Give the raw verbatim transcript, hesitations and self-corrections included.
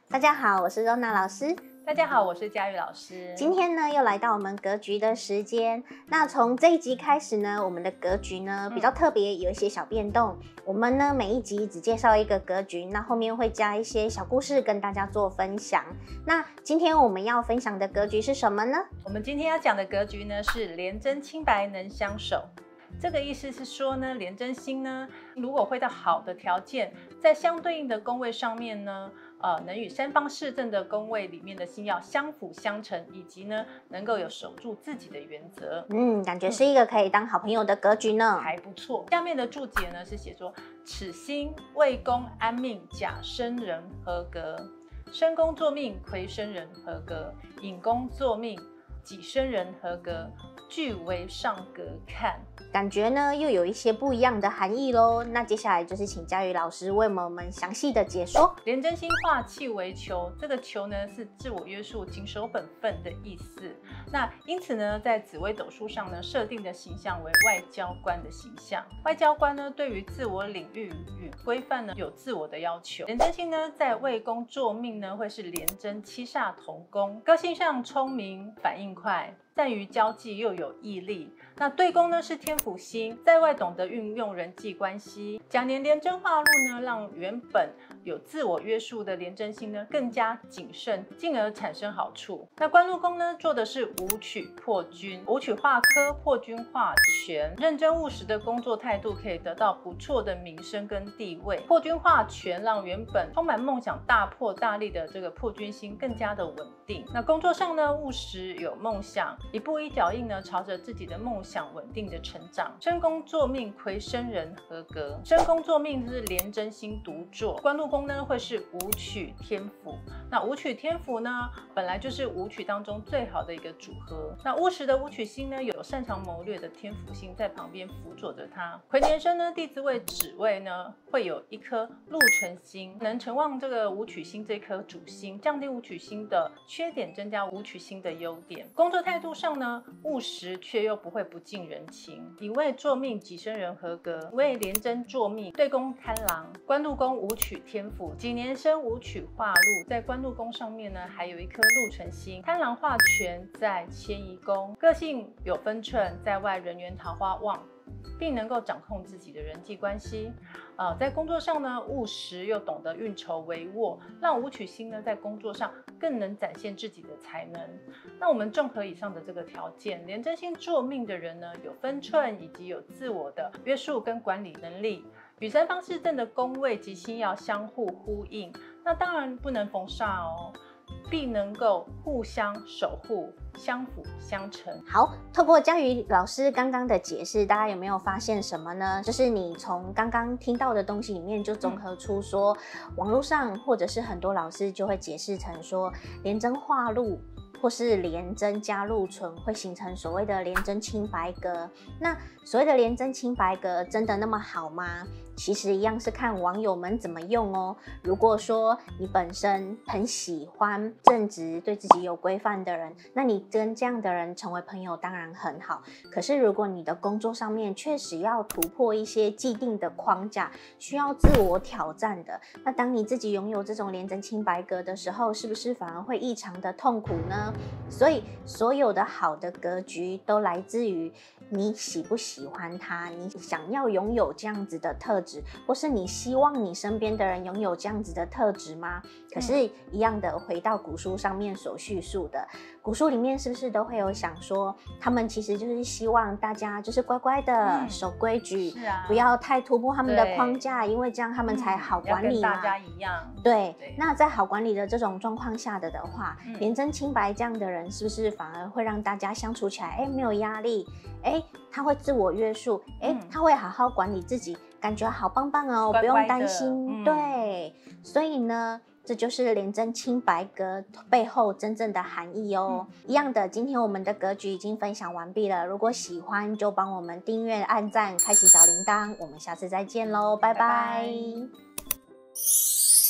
大家好，我是Rona老师。 大家好，我是佳玉老师。 今天呢，又来到我们格局的时间。那从这一集开始呢，我们的格局呢比较特别，有一些小变动。嗯、我们呢每一集只介绍一个格局，那后面会加一些小故事跟大家做分享。那今天我们要分享的格局是什么呢？ 我们今天要讲的格局呢是廉贞清白能相守。这个意思是说呢，廉贞星呢，如果会到好的条件，在相对应的宫位上面呢，呃，能与三方四正的宫位里面的星曜相辅相成，以及呢，能够有守住自己的原则。 嗯，感觉是一个可以当好朋友的格局呢， 嗯、还不错。下面的注解呢是写说，此星为宫安命，甲申人合格；申宫坐命，癸申人合格；寅宫坐命，己申人合格。俱为上格看， 感觉呢又有一些不一样的含义咯。那接下来就是请佳宇老师为我们详细的解说。 廉贞星化气为囚，这个囚呢是自我约束、谨守本分的意思。那因此呢，在紫微斗数上呢，设定的形象为外交官的形象。外交官呢，对于自我领域与规范呢，有自我的要求。廉贞星呢，在未宫坐命呢，会是廉贞七煞同宫，个性上聪明，反应快。善于交际又有毅力，那对宫呢是天府星，在外懂得运用人际关系。甲年廉贞化禄呢，让原本有自我约束的廉贞星呢更加谨慎，进而产生好处。那官禄宫呢做的是武曲破军，武曲化科，破军化权，认真务实的工作态度可以得到不错的名声跟地位。破军化权让原本充满梦想、大破大立的这个破军星更加的稳定。那工作上呢务实有梦想。一步一脚印呢，朝着自己的梦想稳定的成长。申宫坐命，癸申人合格。申宫坐命是廉贞星独坐，官禄宫呢会是武曲天府。那武曲天府呢，本来就是武曲当中最好的一个组合。那务实的武曲星呢，有擅长谋略的天府星在旁边辅佐着他。癸年生呢，地支位子位呢会有一颗禄存星，能承旺这个武曲星这颗主星，降低武曲星的缺点，增加武曲星的优点。工作态度上呢，务实却又不会不近人情。乙未坐命，己申人合格；为廉贞坐命，对宫贪狼。官禄宫武曲天府，己年生武曲化禄，在官禄宫上面呢，还有一颗禄存星。贪狼化权在迁移宫，个性有分寸，在外人缘桃花旺。并能够掌控自己的人际关系，呃，在工作上呢，务实又懂得运筹帷幄，让武曲星呢在工作上更能展现自己的才能。那我们综合以上的这个条件，廉贞星坐命的人呢，有分寸以及有自我的约束跟管理能力，与三方四正的宫位及星曜相互呼应。那当然不能逢煞哦。并能够互相守护，相辅相成。 好，透过佳宇老师刚刚的解释，大家有没有发现什么呢？就是你从刚刚听到的东西里面，就综合出说，嗯、网络上或者是很多老师就会解释成说，廉贞化禄。或是廉贞加禄存会形成所谓的廉贞清白格。那所谓的廉贞清白格真的那么好吗？其实一样是看网友们怎么用哦。如果说你本身很喜欢正直、对自己有规范的人，那你跟这样的人成为朋友当然很好。可是如果你的工作上面确实要突破一些既定的框架，需要自我挑战的，那当你自己拥有这种廉贞清白格的时候，是不是反而会异常的痛苦呢？所以所有的好的格局都来自于你喜不喜欢它，你想要拥有这样子的特质，或是你希望你身边的人拥有这样子的特质吗？可是一样的，回到古书上面所叙述的，古书里面是不是都会有想说，他们其实就是希望大家就是乖乖的、嗯、守规矩， 是啊， 不要太突破他们的框架，因为这样他们才好管理嘛。 要跟大家一样。 对，对，那在好管理的这种状况下的的话， 嗯、 廉贞清白这样的人，是不是反而会让大家相处起来，哎，没有压力，哎，他会自我约束，哎、嗯，他会好好管理自己，感觉好棒棒哦， 乖乖不用担心。 嗯、 对，所以呢，这就是廉贞清白格背后真正的含义哦。嗯、一样的，今天我们的格局已经分享完毕了，如果喜欢就帮我们订阅、按赞、开启小铃铛，我们下次再见喽，拜拜。 拜拜。